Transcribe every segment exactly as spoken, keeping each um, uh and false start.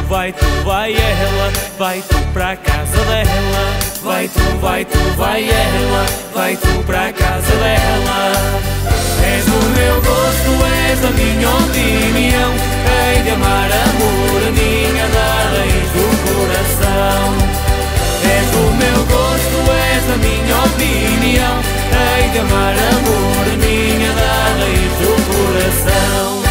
vai tu, vai ela, vai tu pra casa dela. Vai tu, vai tu, vai ela, vai tu pra casa dela. És o meu gosto, és a minha opinião. Hei de amar amor, a minha da raiz do coração. És o meu gosto, és a minha opinião. Hei de amar amor, a minha da raiz do coração.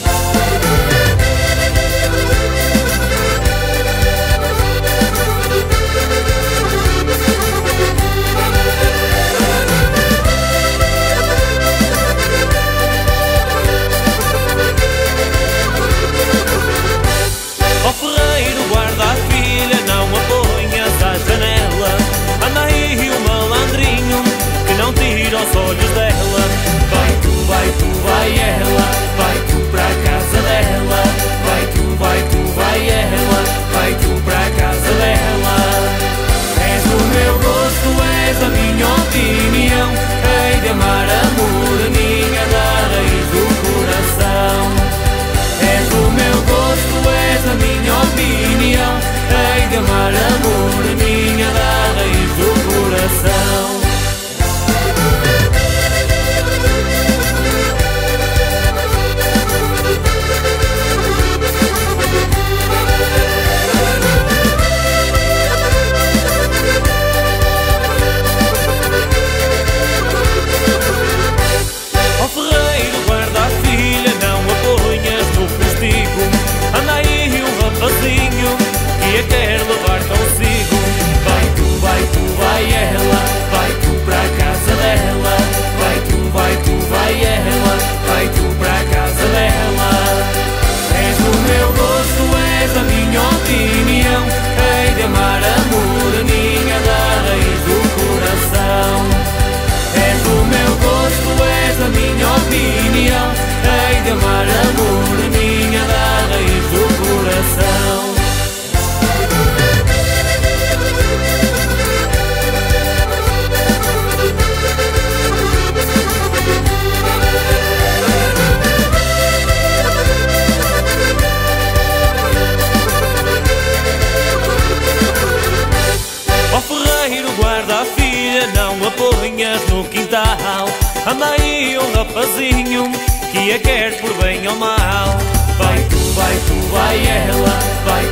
Ó ferreiro, guarda a filha, não a ponhas à janela. Anda aí o malandrinho, que não tira os olhos dela. Vai tu, vai tu, vai ela, vai tu pra casa dela. Vai tu, vai tu, vai ela, vai tu pra casa dela. És o meu gosto, és a minha opinião. Hei de amar amor, a minha da raiz do coração. És o meu gosto, és a minha opinião. Hei de amar amor, a minha da raiz do coração. Ó ferreiro, guarda a filha, não a ponhas no postigo. Anda aí um rapazinho que a quer levar consigo. Vai tu, vai tu, vai ela, vai tu pra casa dela. Vai tu, vai tu, vai ela, vai tu pra casa dela. És o meu gosto, és a minha opinião. Hei de amar amor, a minha da raiz do coração. És o meu gosto, és a minha opinião. Hei de amar amor, a minha da raiz do coração. Ó ferreiro, guarda a filha, não a ponhas no quintal. Anda aí um rapazinho que a quer por bem ou mal. Vai tu, vai tu, vai ela, vai